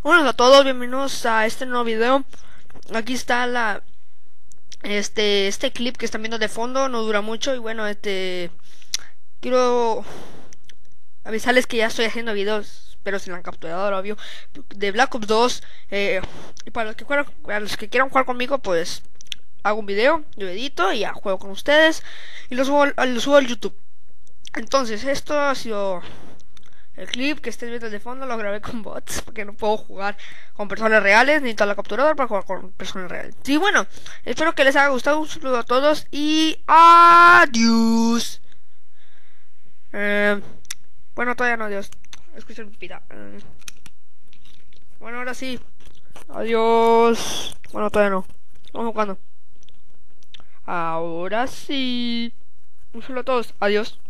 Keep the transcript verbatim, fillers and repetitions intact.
Hola a todos, bienvenidos a este nuevo video. Aquí está la este este clip que están viendo de fondo, no dura mucho y bueno, este quiero avisarles que ya estoy haciendo videos, pero sin la capturadora, obvio, de Black Ops dos. Eh, y para los que juegan, para los que quieran jugar conmigo, pues hago un video, yo edito y ya juego con ustedes y lo subo, lo subo al YouTube. Entonces, esto ha sido el clip que estés viendo de fondo. Lo grabé con bots porque no puedo jugar con personas reales, ni toda la capturadora para jugar con personas reales. Y bueno, espero que les haya gustado. Un saludo a todos y adiós. Eh, bueno, todavía no, adiós. Escuchen mi pita. Eh, bueno, ahora sí. Adiós. Bueno, todavía no. Vamos jugando. Ahora sí. Un saludo a todos. Adiós.